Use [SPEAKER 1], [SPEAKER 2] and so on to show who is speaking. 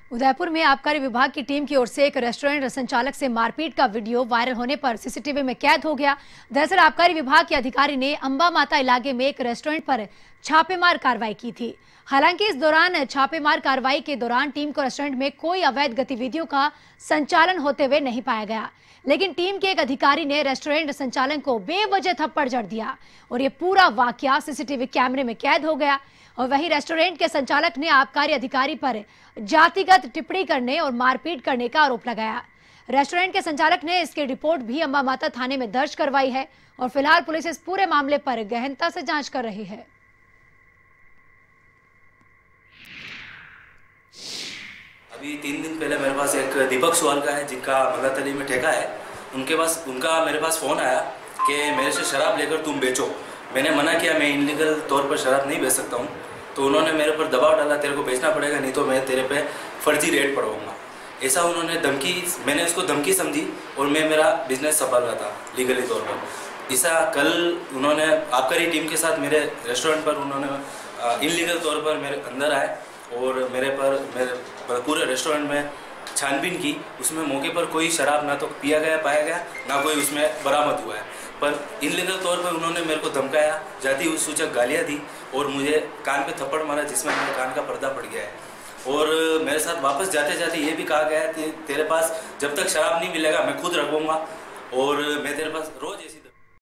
[SPEAKER 1] उदयपुर में आबकारी विभाग की टीम की ओर से एक रेस्टोरेंट संचालक से मारपीट का वीडियो वायरल होने पर सीसीटीवी में कैद हो गया। दरअसल आबकारी विभाग के अधिकारी ने अंबा माता इलाके में एक रेस्टोरेंट पर छापेमार कार्रवाई की थी। हालांकि इस दौरान छापेमार कार्रवाई के दौरान टीम को रेस्टोरेंट में कोई अवैध गतिविधियों का संचालन होते हुए नहीं पाया गया, लेकिन टीम के एक अधिकारी ने रेस्टोरेंट संचालक को बेवजह थप्पड़ जड़ दिया और ये पूरा वाकया सीसीटीवी कैमरे में कैद हो गया। और वहीं रेस्टोरेंट के संचालक ने आबकारी अधिकारी पर जातिगत टिप्पणी करने और मारपीट करने का आरोप लगाया। रेस्टोरेंट के संचालक ने इसकी रिपोर्ट भी अंबा माता थाने में दर्ज करवाई है और फिलहाल पुलिस इस पूरे मामले पर गहनता से जांच कर रही है।
[SPEAKER 2] अभी 3 दिन पहले मेरे पास एक दीपक सुवाल का है जिनका मंगातली में ठेका है, उनका मेरे पास फ़ोन आया कि मेरे से शराब लेकर तुम बेचो। मैंने मना किया, मैं इनलीगल तौर पर शराब नहीं बेच सकता हूँ। तो उन्होंने मेरे पर दबाव डाला, तेरे को बेचना पड़ेगा नहीं तो मैं तेरे पे फर्जी रेट पड़वाऊँगा। ऐसा उन्होंने धमकी, मैंने उसको धमकी समझी और मैं मेरा बिजनेस संभाल रहा था लीगली तौर पर। ऐसा कल उन्होंने आबकारी टीम के साथ मेरे रेस्टोरेंट पर उन्होंने इनलीगल तौर पर मेरे अंदर आए और मेरे पूरे रेस्टोरेंट में छानबीन की। उसमें मौके पर कोई शराब ना तो पाया गया ना कोई उसमें बरामद हुआ है, पर इनलीगल तौर पर उन्होंने मेरे को धमकाया, जाति सूचक गालियाँ दी और मुझे कान पे थप्पड़ मारा जिसमें मेरे कान का पर्दा पड़ गया है। और मेरे साथ वापस जाते जाते ये भी कहा गया है कि तेरे पास जब तक शराब नहीं मिलेगा मैं खुद रखूँगा और मैं तेरे पास रोज़